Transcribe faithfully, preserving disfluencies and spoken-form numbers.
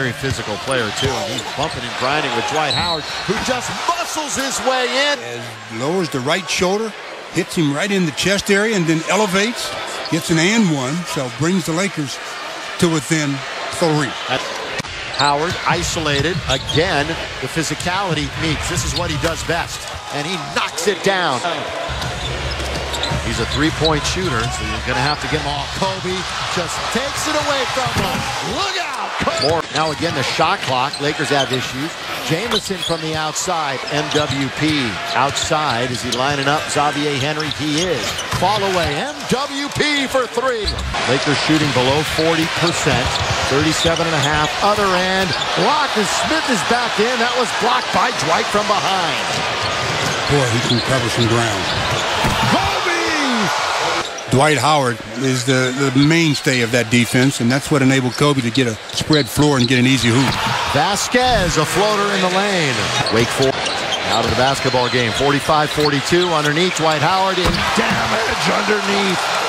very physical player, too. And he's bumping and grinding with Dwight Howard, who just muscles his way in. As lowers the right shoulder, hits him right in the chest area, and then elevates, gets an and one, so brings the Lakers to within three. Howard isolated again. The physicality meets. This is what he does best, and he knocks it down. He's a three-point shooter, so you're going to have to get him off. Kobe just takes it away from him. Look out, Kobe. More. Now again, the shot clock. Lakers have issues. Jamison from the outside. M W P outside. Is he lining up? Xavier Henry, he is. Fall away. M W P for three. Lakers shooting below forty percent. thirty-seven and a half. Other end. Blocked, and Smith is back in. That was blocked by Dwight from behind. Boy, he can cover some ground. Dwight Howard is the, the mainstay of that defense, and that's what enabled Kobe to get a spread floor and get an easy hoop. Vasquez, a floater in the lane. Wake Forest out of the basketball game. forty-five forty-two underneath. Dwight Howard in damage underneath.